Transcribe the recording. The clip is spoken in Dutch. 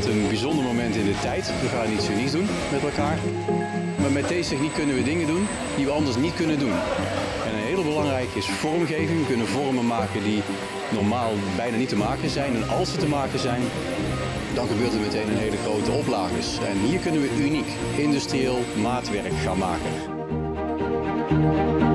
inderdaad een bijzonder moment in de tijd. We gaan iets unieks doen met elkaar. Maar met deze techniek kunnen we dingen doen die we anders niet kunnen doen. En een hele belangrijke is vormgeving. We kunnen vormen maken die normaal bijna niet te maken zijn. En als ze te maken zijn, dan gebeurt er meteen een hele grote oplage. En hier kunnen we uniek industrieel maatwerk gaan maken.